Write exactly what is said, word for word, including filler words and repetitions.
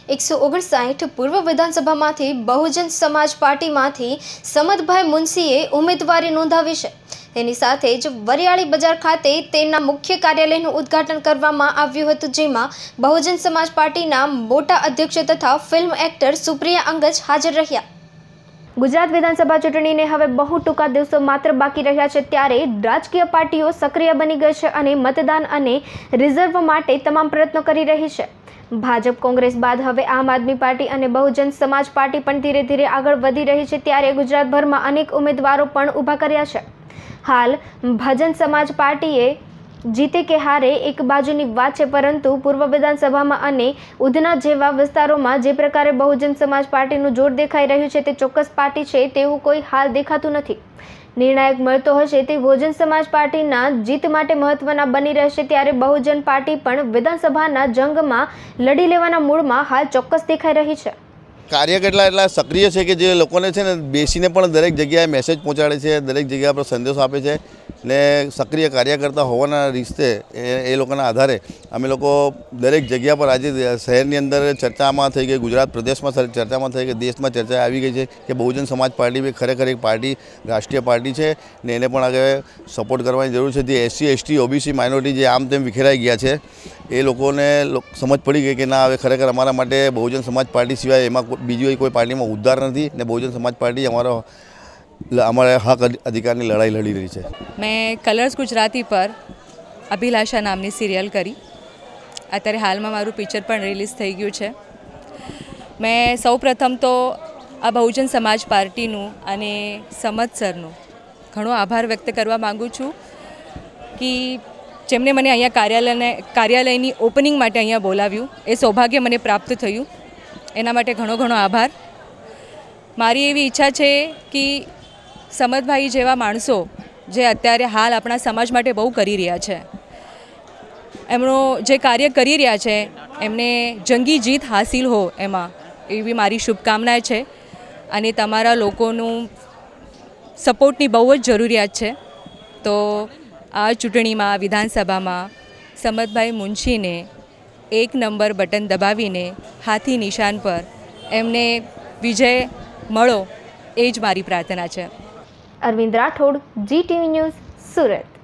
એકસો ઓગણસાઠ પૂર્વ વિધાનસભામાંથી બહુજન સમાજ પાર્ટીમાંથી સમદભાઈ મુનશીએ ઉમેદવારી નોંધાવી છે। તેની સાથે જ વરિયાળી બજાર ખાતે તેના મુખ્ય કાર્યાલયનું ઉદ્ઘાટન કરવામાં આવ્યું હતું, જેમાં બહુજન સમાજ પાર્ટીના મોટા અધ્યક્ષ તથા ફિલ્મ એક્ટર સુપ્રિયા અંગજ હાજર રહ્યા। ગુજરાત વિધાનસભા ચૂંટણીને હવે બહુ ટૂંકા દિવસો માત્ર બાકી રહ્યા છે, ત્યારે રાજકીય પાર્ટીઓ સક્રિય બની ગઈ છે અને મતદાન અને રિઝર્વ માટે તમામ પ્રયત્નો કરી રહી છે। ભાજપ કોંગ્રેસ બાદ હવે આમ આદમી પાર્ટી અને બહુજન સમાજ પાર્ટી પણ ધીરે ધીરે આગળ વધી રહી છે, ત્યારે ગુજરાતભરમાં અનેક ઉમેદવારો પણ ઊભા કર્યા છે। હાલ બહુજન સમાજ પાર્ટીએ જીતે કે હારે એક બાજુની વાત છે, પરંતુ પૂર્વ વિધાનસભામાં અને ઉધના જેવા વિસ્તારોમાં જે પ્રકારે બહુજન સમાજ પાર્ટીનું જોર દેખાઈ રહ્યું છે, તે ચોક્કસ પાર્ટી છે તેવું કોઈ હાલ દેખાતું નથી। નિર્ણાયક મળતો હશે તે બહુજન સમાજ પાર્ટીના જીત માટે મહત્વના બની રહેશે, ત્યારે બહુજન પાર્ટી પણ વિધાનસભાના જંગમાં લડી લેવાના મૂડમાં હાલ ચોક્કસ દેખાઈ રહી છે। કાર્યકર્તા એટલા સક્રિય છે કે જે લોકોને છે ને બેસીને પણ દરેક જગ્યાએ મેસેજ પહોંચાડે છે, દરેક જગ્યા પર સંદેશો આપે છે ને સક્રિય કાર્યકર્તા હોવાના રીસ્તે એ લોકોના આધારે અમે લોકો દરેક જગ્યા પર આજે શહેરની અંદર ચર્ચામાં થઈ ગઈ, ગુજરાત પ્રદેશમાં ચર્ચામાં થઈ ગઈ, દેશમાં ચર્ચા આવી ગઈ છે કે બહુજન સમાજ પાર્ટી ખરેખર એક પાર્ટી રાષ્ટ્રીય પાર્ટી છે ને એને પણ આગળ સપોર્ટ કરવાની જરૂર છે। જે એસસી એસટી ઓબીસી માઇનોરિટી જે આમ તેમ વિખેરાઈ ગયા છે એ લોકોને સમજ પડી ગઈ કે ના, હવે ખરેખર અમારા માટે બહુજન સમાજ પાર્ટી સિવાય એમાં બીજી કોઈ પાર્ટીમાં ઉદ્ધાર નથી ને બહુજન સમાજ પાર્ટી અમારો અમારા હક અધિકારની લડાઈ લડી રહી છે। મેં કલર્સ ગુજરાતી પર અભિલાષા નામની સિરિયલ કરી, અત્યારે હાલમાં મારું પિક્ચર પણ રિલીઝ થઈ ગયું છે। મેં સૌ પ્રથમ તો આ બહુજન સમાજ પાર્ટીનું અને સમદ સરનું ઘણો આભાર વ્યક્ત કરવા માગું છું કે જેમને મને અહીંયા કાર્યાલયને કાર્યાલયની ઓપનિંગ માટે અહીંયા બોલાવ્યું, એ સૌભાગ્ય મને પ્રાપ્ત થયું, એના માટે ઘણો ઘણો આભાર। મારી એવી ઈચ્છા છે કે સમદભાઈ જેવા માણસો જે અત્યારે હાલ આપણા સમાજ માટે બહુ કરી રહ્યા છે, એમનો જે કાર્ય કરી રહ્યા છે એમને જંગી જીત હાસિલ હો એમાં એવી મારી શુભકામના છે અને તમારા લોકોનું સપોર્ટની બહુ જ જરૂરિયાત છે। તો આ ચૂંટણીમાં વિધાનસભામાં સમદભાઈ મુનશીને એક નંબર બટન દબાવીને હાથી નિશાન પર એમને વિજય મળો એ જ મારી પ્રાર્થના છે। Arvind Rathod, G TV news, Surat.